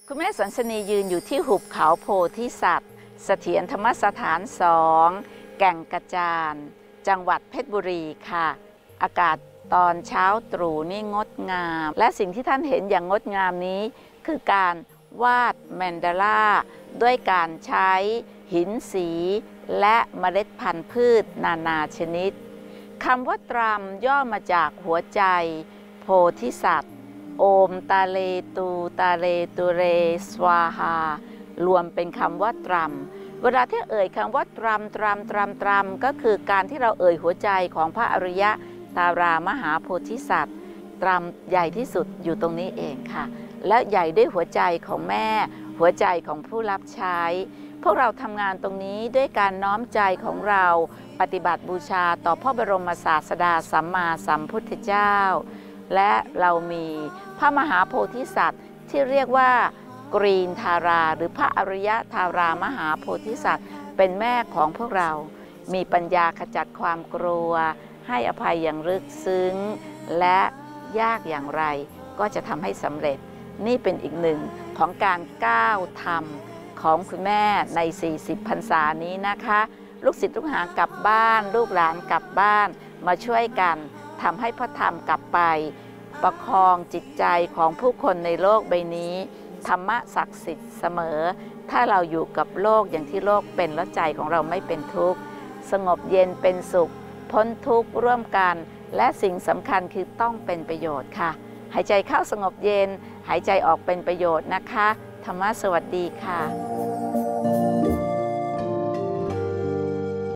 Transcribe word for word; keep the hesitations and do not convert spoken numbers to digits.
คุณแม่สันสนียืนอยู่ที่หุบเขาโพธิสัตว์เสถียรธรรมสถานสองแก่งกระจานจังหวัดเพชรบุรีค่ะอากาศตอนเช้าตรู่นี่งดงามและสิ่งที่ท่านเห็นอย่างงดงามนี้คือการวาดแมนดาล่าด้วยการใช้หินสีและเมล็ดพันธุ์พืชนานาชนิดคำว่าตรำย่อมาจากหัวใจโพธิสัตว์โอมตาเลตูตาเลตุเรสวาหารวมเป็นคำว่าตรำเวลาที่เอ่ยคำว่าตรำตรำตรำตรำก็คือการที่เราเอ่ยหัวใจของพระอริยะตารามหาโพธิสัตว์ตรำใหญ่ที่สุดอยู่ตรงนี้เองค่ะและใหญ่ด้วยหัวใจของแม่หัวใจของผู้รับใช้พวกเราทำงานตรงนี้ด้วยการน้อมใจของเราปฏิบัติบูชาต่อพระบรมศาสดาสัมมาสัมพุทธเจ้าและเรามีพระมหาโพธิสัตว์ที่เรียกว่ากรีนทาราหรือพระอริยทารามหาโพธิสัตว์เป็นแม่ของพวกเรามีปัญญาขจัดความกลัวให้อภัยอย่างลึกซึ้งและยากอย่างไรก็จะทำให้สำเร็จนี่เป็นอีกหนึ่งของการก้าวธรรมของคุณแม่ในสี่สิบพรรษานี้นะคะลูกศิษย์ลูกหากลับบ้านลูกหลานกลับบ้านมาช่วยกันทำให้พระธรรมกลับไปประคองจิตใจของผู้คนในโลกใบนี้ธรรมะศักดิ์สิทธิ์เสมอถ้าเราอยู่กับโลกอย่างที่โลกเป็นแล้วใจของเราไม่เป็นทุกข์สงบเย็นเป็นสุขพ้นทุกข์ร่วมกันและสิ่งสำคัญคือต้องเป็นประโยชน์ค่ะหายใจเข้าสงบเย็นหายใจออกเป็นประโยชน์นะคะธรรมะสวัสดีค่ะ